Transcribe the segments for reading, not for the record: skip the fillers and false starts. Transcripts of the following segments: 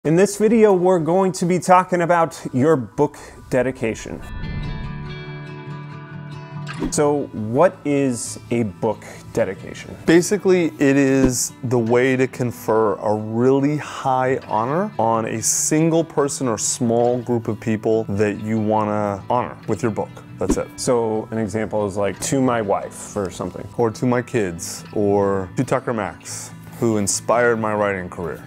In this video, we're going to be talking about your book dedication. So what is a book dedication? Basically, it is the way to confer a really high honor on a single person or small group of people that you want to honor with your book. That's it. So an example is like to my wife or something. Or to my kids, or to Tucker Max, who inspired my writing career.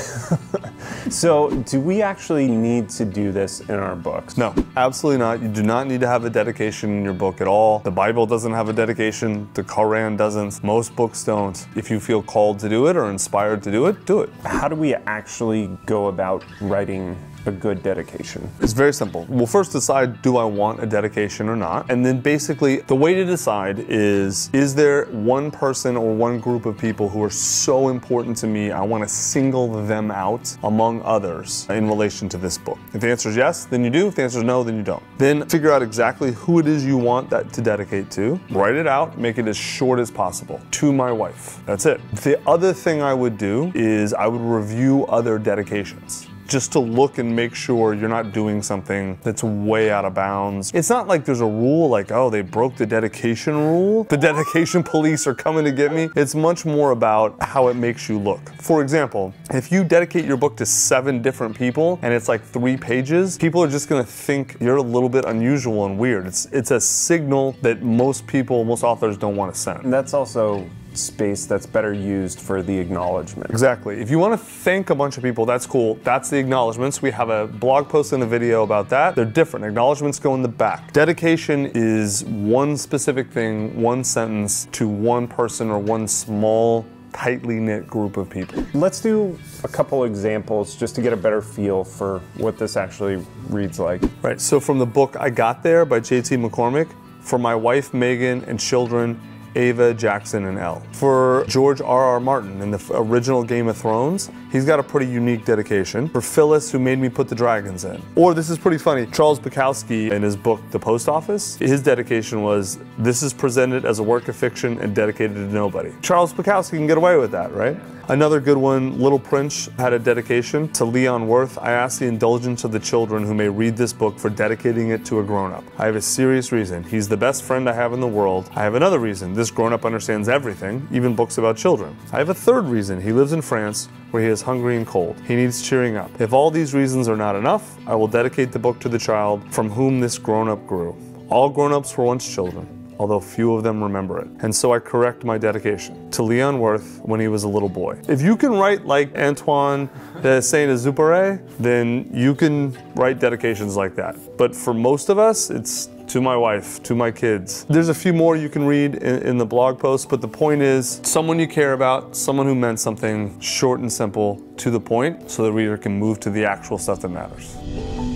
So do we actually need to do this in our books? No, absolutely not. You do not need to have a dedication in your book at all. The Bible doesn't have a dedication. The Quran doesn't. Most books don't. If you feel called to do it or inspired to do it, do it. How do we actually go about writing a good dedication? It's very simple. We'll first decide, do I want a dedication or not? And then basically, the way to decide is there one person or one group of people who are so important to me, I want to single them out among others in relation to this book? If the answer is yes, then you do. If the answer is no, then you don't. Then figure out exactly who it is you want that to dedicate to. Write it out, make it as short as possible. To my wife. That's it. The other thing I would do is I would review other dedications, just to look and make sure you're not doing something that's way out of bounds. It's not like there's a rule like, oh, they broke the dedication rule, the dedication police are coming to get me. It's much more about how it makes you look. For example, if you dedicate your book to 7 different people and it's like 3 pages, people are just gonna think you're a little bit unusual and weird. It's a signal that most authors don't want to send. And that's also space that's better used for the acknowledgement. Exactly. If you want to thank a bunch of people, that's cool. That's the acknowledgements. We have a blog post and a video about that. They're different. Acknowledgements go in the back. Dedication is one specific thing, one sentence to one person or one small, tightly knit group of people. Let's do a couple examples just to get a better feel for what this actually reads like. Right, so from the book I Got There by J.T. McCormick, for my wife Megan and children Ava, Jackson, and Elle. For George R.R. Martin in the original Game of Thrones, he's got a pretty unique dedication. For Phyllis, who made me put the dragons in. Or this is pretty funny, Charles Bukowski in his book, The Post Office, his dedication was, this is presented as a work of fiction and dedicated to nobody. Charles Bukowski can get away with that, right? Another good one, Little Prince had a dedication to Leon Worth. I ask the indulgence of the children who may read this book for dedicating it to a grown-up. I have a serious reason. He's the best friend I have in the world. I have another reason. This grown-up understands everything, even books about children. I have a third reason. He lives in France, where he is hungry and cold. He needs cheering up. If all these reasons are not enough, I will dedicate the book to the child from whom this grown-up grew. All grown-ups were once children, although few of them remember it. And so I correct my dedication to Leon Worth when he was a little boy. If you can write like Antoine de Saint-Exupéry, then you can write dedications like that. But for most of us, it's to my wife, to my kids. There's a few more you can read in the blog post, but the point is someone you care about, someone who meant something, short and simple, to the point, so the reader can move to the actual stuff that matters.